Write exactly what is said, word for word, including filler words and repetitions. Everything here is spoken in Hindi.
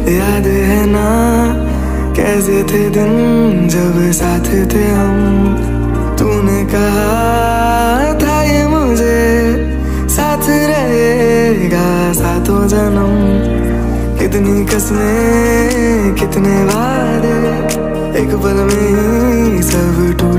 याद है ना कैसे थे दिन जब साथ थे हम। तूने कहा था ये मुझे साथ रहेगा सातों जन्म। कितनी कसमें कितने वादे एक पल में ही सब टूट